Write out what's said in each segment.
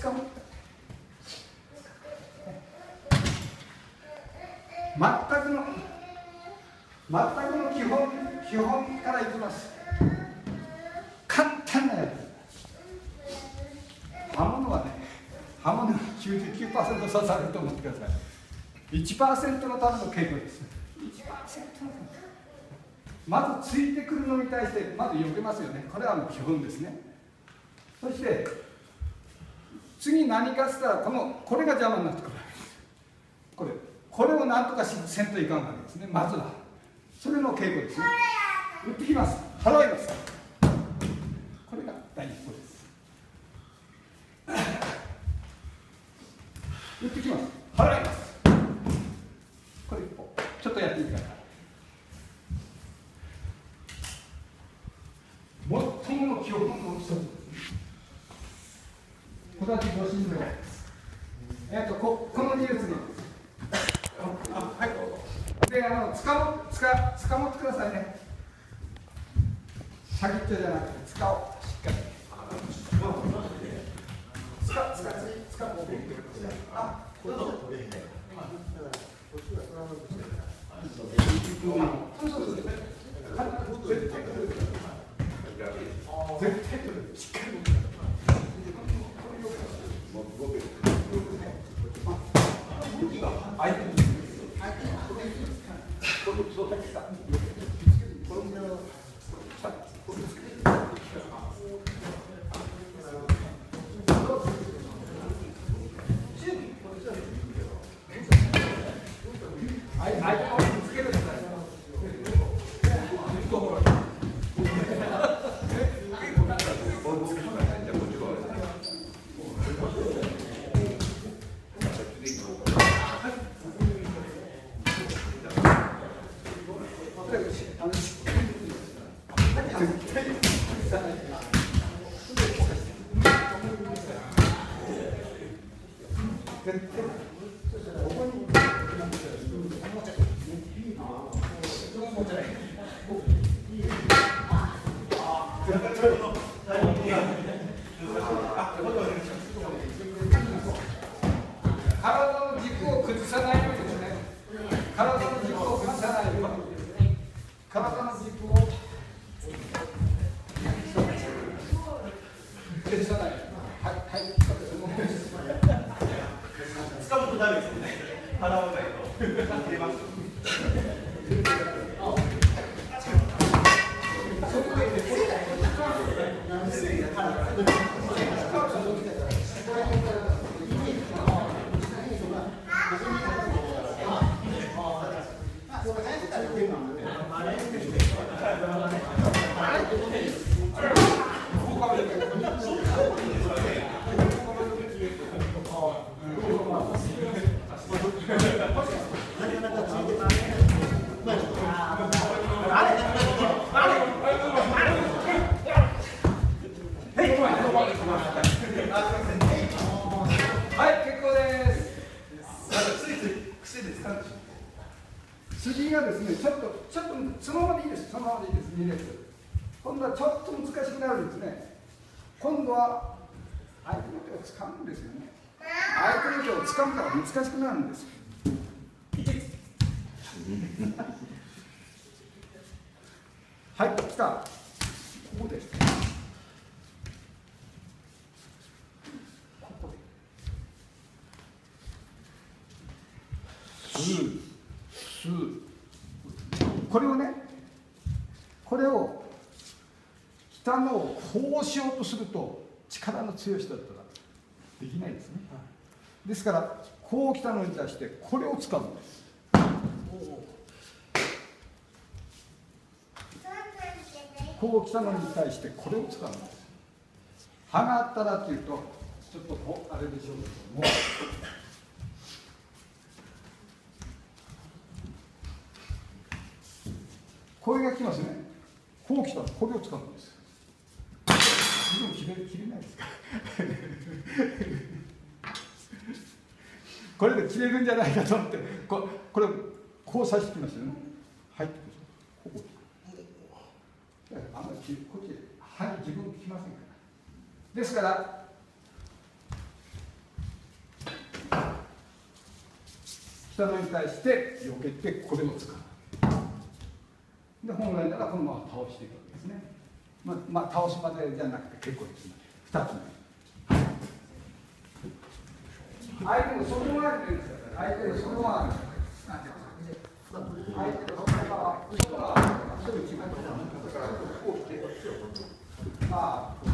掴む。全くの基本からいきます。簡単なやつ。刃物は99% 刺されると思ってください。1% のための稽古です。1% のまずついてくるのに対してまず避けますよね。これはもう基本ですね。そして次何かしたらこれが邪魔になってくるわけです。これを何とかせんといかんわけですね。まずはそれの稽古ですね。打ってきます。払います。これが第一歩です。打ってきます。払います。これ一歩。ちょっとやってみてください。最もの基本の一つですね。小立ちご神道です。この技術に。はい。で、つかもってくださいね。先っちょじゃなくて、つかをしっかり。つかもってください。あ、どうぞ。そう。絶対取る。しっかり持ってください。相手に。体の軸を崩さないようにですね。体の軸を崩さないように。体の軸を崩さない。はい。 使うとダメですよね。払わないと切れます。筋がですね、ちょっとそのままでいいです。2列。今度はちょっと難しくなるんですね。今度は相手の手を掴むんですよね。相手の手を掴むから難しくなるんです。はい、来た。ここです。ここで。これをね、北のをこうしようとすると力の強い人だったらできないですね。ですからこう来たのに対してこれを使うんです。こう来たのに対してこれを使うんです。刃があったらっていうとちょっとあれでしょうけども。これが来ますね。こう来たらこれを使うんです。でも切れないですかこれで切れるんじゃないかと思ってこれこう刺してきますよね。入ってくる。ここあんまりこっち自分来ませんから。ですから来たのに対して避けてこれも使う。で本来ならこのまま倒していくわけですね。まあ倒しまでじゃなくて結構ですね。2つ目。相手の外回りというんですよ。相手の外回り。相手の外側、外側、一人一枚。こう来て。ああ。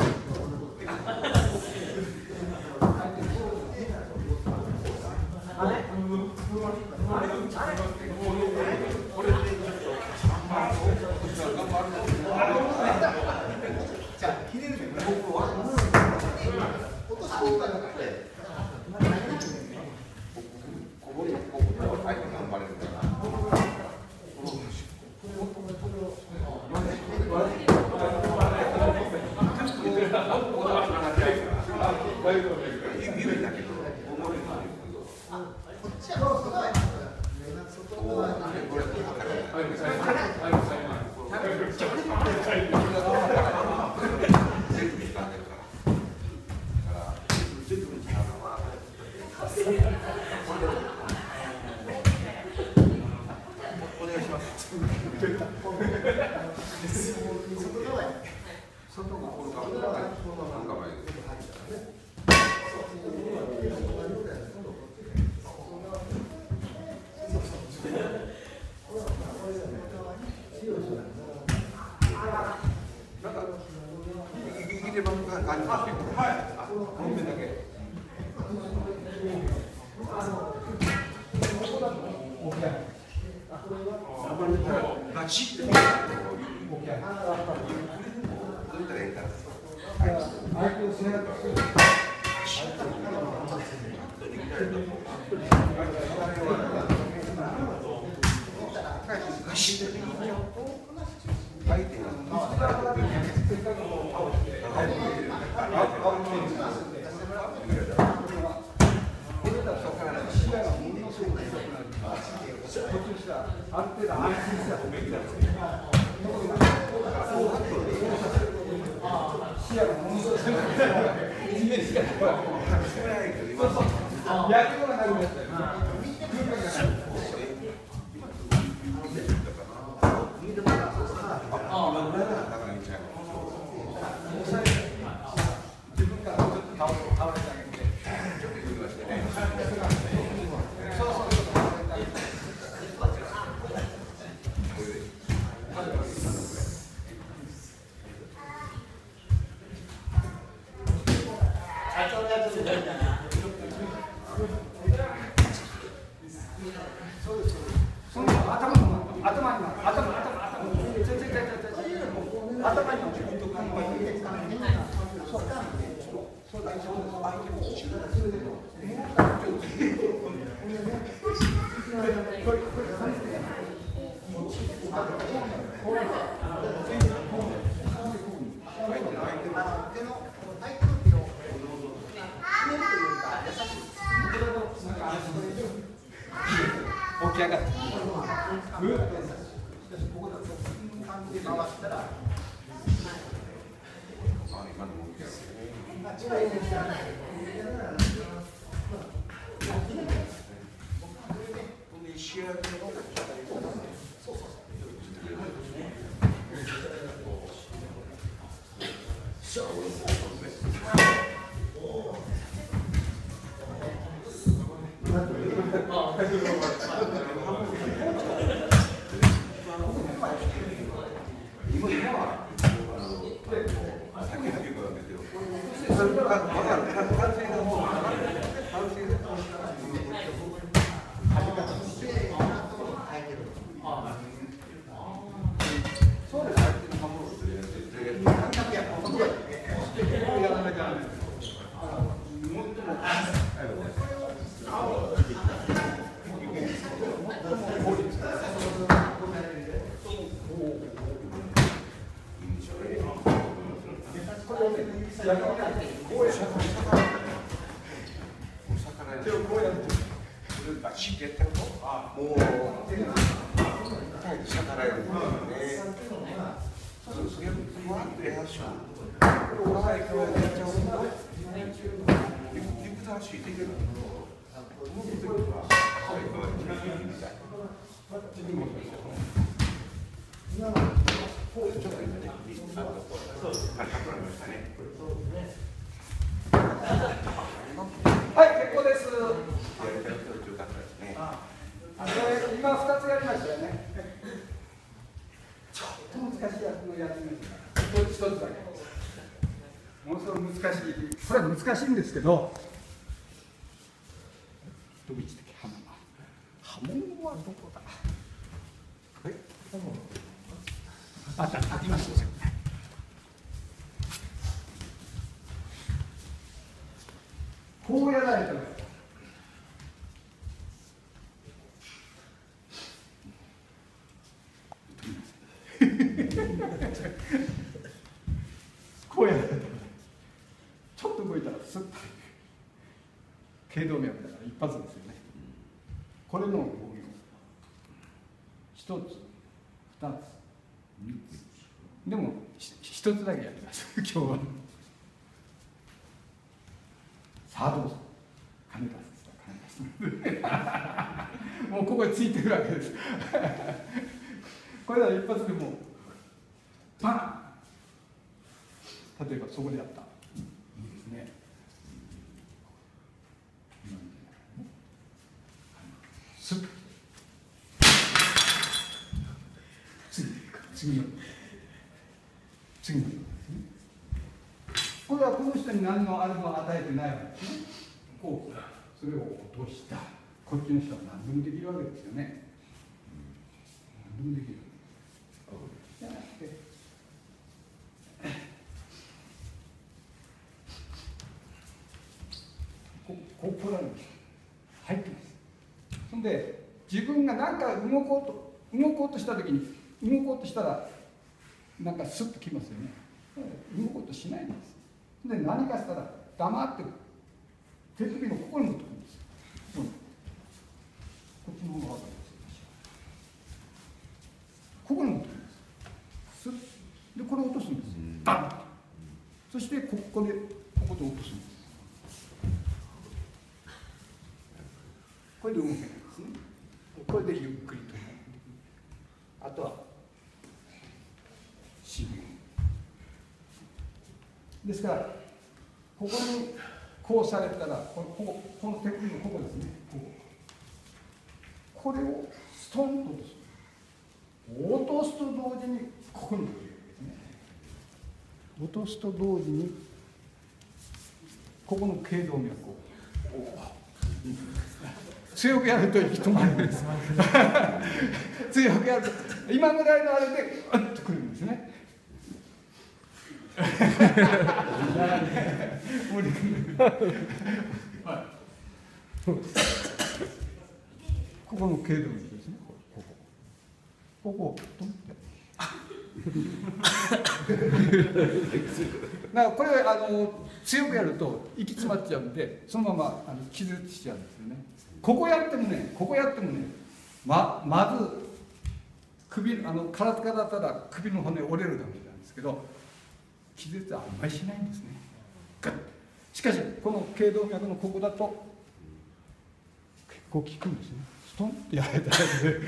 じゃあ、ひねるで僕は落とし込んだらこぼれ相手が頑張れるから。指だけどこっちはお願いします。バチッと起き上がって、ぐっとここだと感じで回ったら、 Thank you. は難しいんですけど、どこ行ったっけ、波紋はどこだ。ありましたよ。こうやられたら。こうやられたら。ちょっと動いたらスッと。頸動脈だから一発ですよね。これの動きを一つ、二つ、三つ。でも一つだけやります今日は。さあどうぞ。金出す金出す。もうここについてるわけです。これは一発でもうパン。例えばそこでやった。いいですね。スッ。次の。これはこの人に何のあれも与えてないわけですね。こうそれを落とした。こっちの人は何でもできるわけですよね。何でもできる。じゃなくて、これは入ってます。そんで自分が何か動こうとした時に動こうとしたらなんかスッときますよね。動こうとしないんです。で何かしたら黙って手首のここに持ってくるんです。こっちの方が分かります。ここに持ってくるんです。スッでこれを落とすんです。バン。そしてここで落とすんです。これで動けないんですね。これでゆっくりと。あとはしびれ。ですからここにこうされたらこの手首のここですね。これをストンと落とす。落とすと同時にここに来るわけですね。落とすと同時にここの頸動脈を強くやると息止まるんです。強くやると今ぐらいのあれでうんとくるんですね。ここの頸動脈ですね。ここだからこれ強くやると息詰まっちゃうんでそのまま気絶しちゃうんですよね。ここやってもねまず首体からただ首の骨折れるだけなんですけど気絶はあんまりしないんですね。しかしこの頸動脈のここだと結構効くんですね。ストンってやられただけで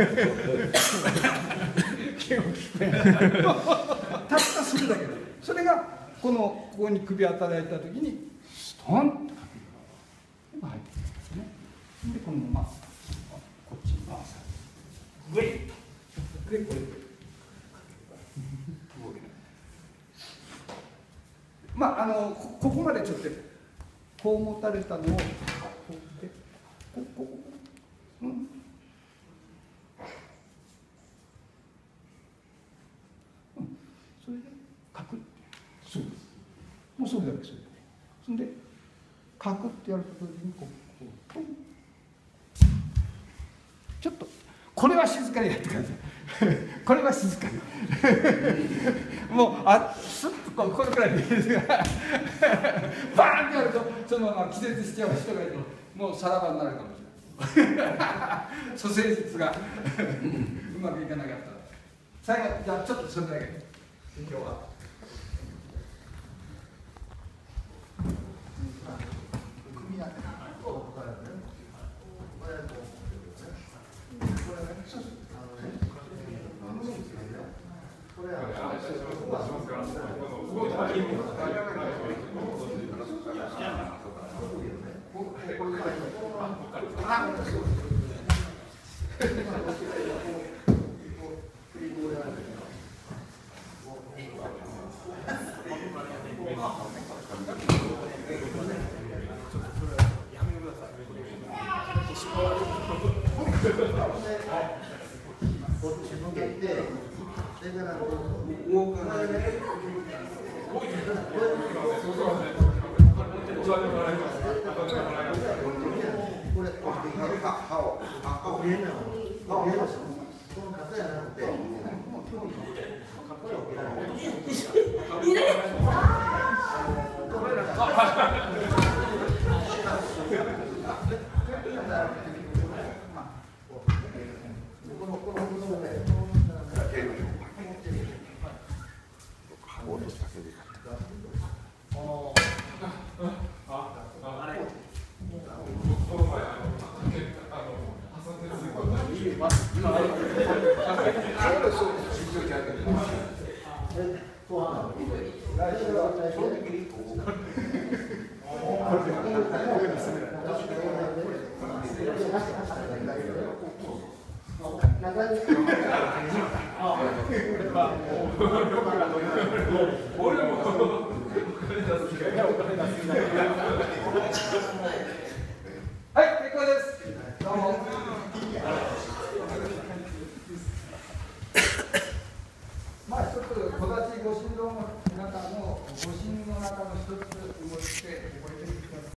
結構効くね。たったそれだけでそれがここに首当たられた時にストンとかけるのが入ってくるんですね。でこのままこっちに回す。グイッとでこれ動けない。まあここまでちょっとこう持たれたのをこうでそれでカクッそうです。もうそれだけそれだけ。そんでカクッてやると同時にこうポン。ちょっとこれは静かにやってください。これは静かに。もうスッとこれくらいでいいですが、バーンってやるとそのまま気絶しちゃう人がいるともうさらばになるかもしれない。蘇生術がうまくいかなかった。最後じゃあちょっとそれだけ今日は。 いいね。